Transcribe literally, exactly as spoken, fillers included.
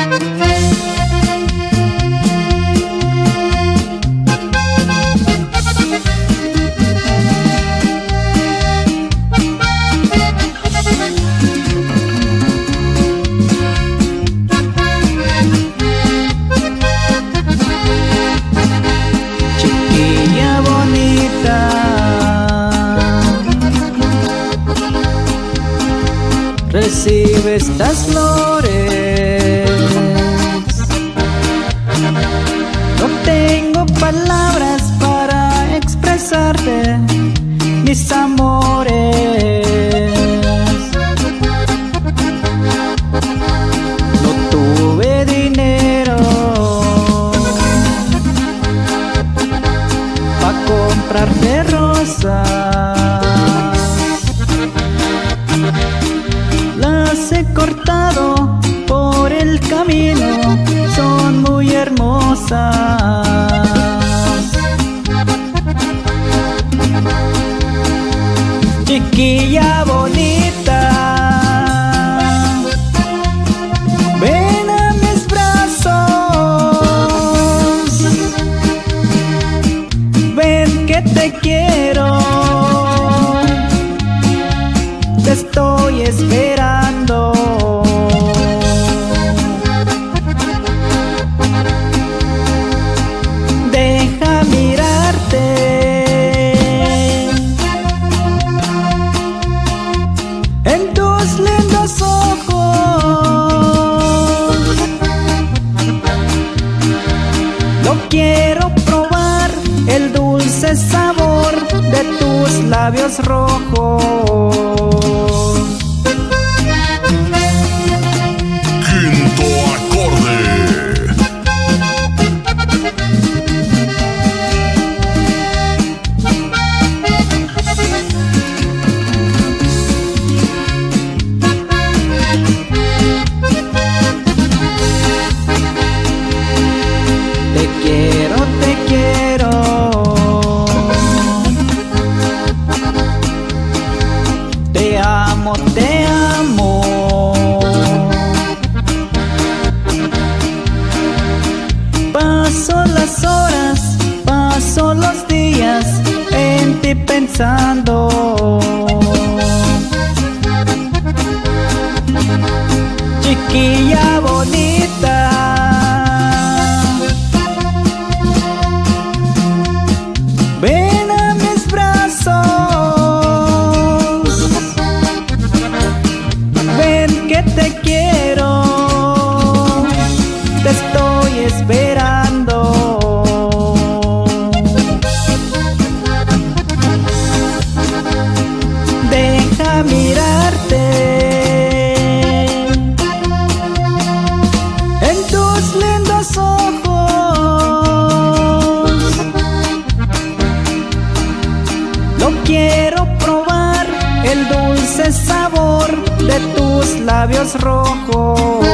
Recibe estas flores. No tengo palabras para expresarte mis amores. No tuve dinero para comprarte rosas. Las he cortado por el camino, son muy hermosas. Chiquilla bonita, ven a mis brazos, ven que te quiero, te estoy esperando. Deja mirarte en tus lindos ojos. No quiero probar el dulce sabor de tus labios rojos. Quinto acorde. Te quiero, te quiero, te amo, te amo. Paso las horas, paso los días en ti pensando. Chiquilla bonita, ven a mis brazos, ven que te quiero, te estoy esperando. Deja mirarte en tus lindos ojos. No quiero probar el dulce sabor de tus labios rojos.